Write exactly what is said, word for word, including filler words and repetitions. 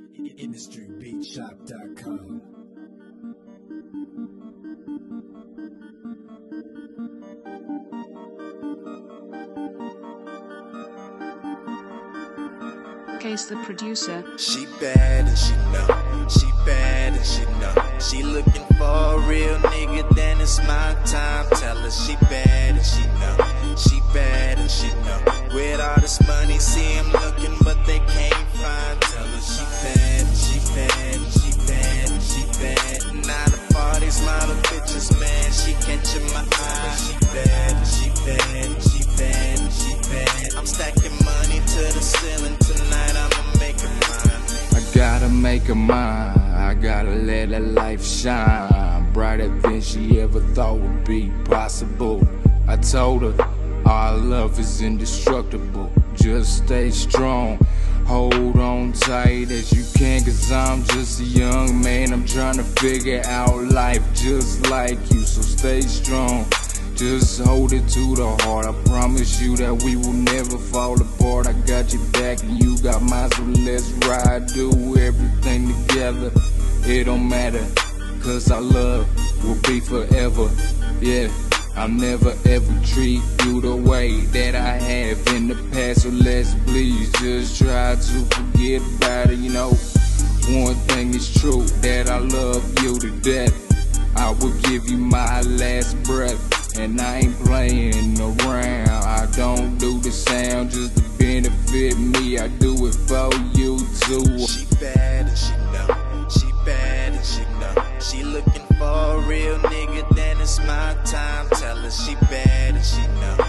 industry beat shop dot com. Case the producer. She bad and she know, she bad and she know. She looking for a real nigga, then it's my time. Tell her she bad and she know, she bad and she know. With all this money, see him looking, but they can't find. Tell her she bad and she bad and she bad and she bad. Now the party's lot of bitches, man, she catching my eye. She bad and she bad and she bad and she bad. I'm stacking money to the ceiling tonight, I'ma make her mine. I gotta make her mine, I gotta let her life shine brighter than she ever thought would be possible. I told her our love is indestructible, just stay strong, hold on tight as you can, cause I'm just a young man, I'm trying to figure out life just like you, so stay strong. Just hold it to the heart, I promise you that we will never fall apart. I got your back and you got mine, so let's ride, do everything together. It don't matter, cause our love will be forever. Yeah, I'll never ever treat you the way that I have in the past, so let's please just try to forget about it. You know, one thing is true, that I love you to death. I will give you my last breath. And I ain't playing around, I don't do the sound just to benefit me, I do it for you too. She bad and she know, she bad and she know. She looking for a real nigga, then it's my time. Tell her she bad and she know,